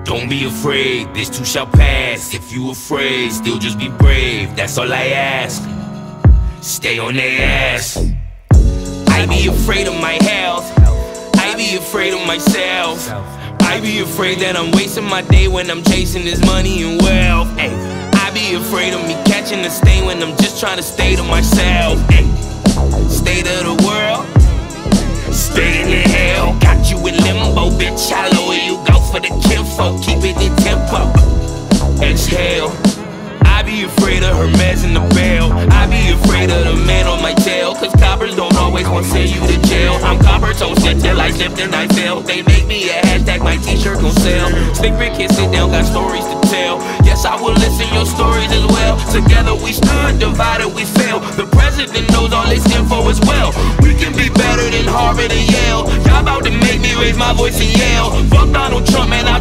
Don't be afraid, this too shall pass. If you afraid, still just be brave. That's all I ask. Stay on their ass. I be afraid of my health. I be afraid of myself. I be afraid that I'm wasting my day when I'm chasing this money and wealth. Ay, I be afraid of me catching the stain when I'm just trying to stay to myself. Ay, state of the world, stay in the hell. Got you in limbo, bitch, how low you go for the kinfolk. Keep it in tempo, exhale. I be afraid of Hermes and the bell. I be afraid of the man on my tail, cause coppers don't always want to send you to jail. I'm copper toasted till I slipped and I fell. They make me a hashtag, my t-shirt gon' sell. Stick Rick can sit down, got stories to tell. Yes, I will listen your stories as well. Together we stood, divided we fell. The president knows all this info as well. We can be better than Harvard and Yale. Y'all about to make me raise my voice and yell. Fuck Donald Trump, man,